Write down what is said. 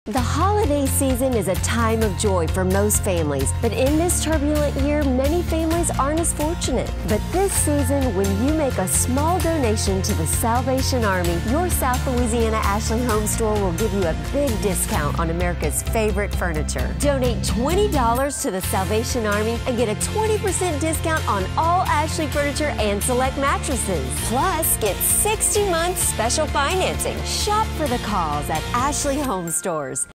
The holiday season is a time of joy for most families, but in this turbulent year, many families aren't as fortunate. But this season, when you make a small donation to the Salvation Army, your South Louisiana Ashley Home Store will give you a big discount on America's favorite furniture. Donate $20 to the Salvation Army and get a 20% discount on all Ashley furniture and select mattresses. Plus, get 60 months special financing. Shop for the cause at Ashley Home Stores.